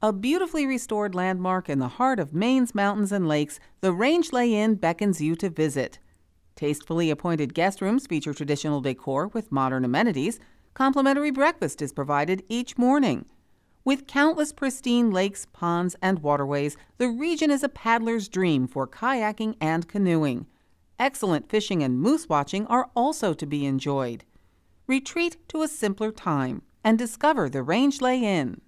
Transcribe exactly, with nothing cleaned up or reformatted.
A beautifully restored landmark in the heart of Maine's mountains and lakes, the Rangeley Inn beckons you to visit. Tastefully appointed guest rooms feature traditional decor with modern amenities. Complimentary breakfast is provided each morning. With countless pristine lakes, ponds, and waterways, the region is a paddler's dream for kayaking and canoeing. Excellent fishing and moose watching are also to be enjoyed. Retreat to a simpler time and discover the Rangeley Inn.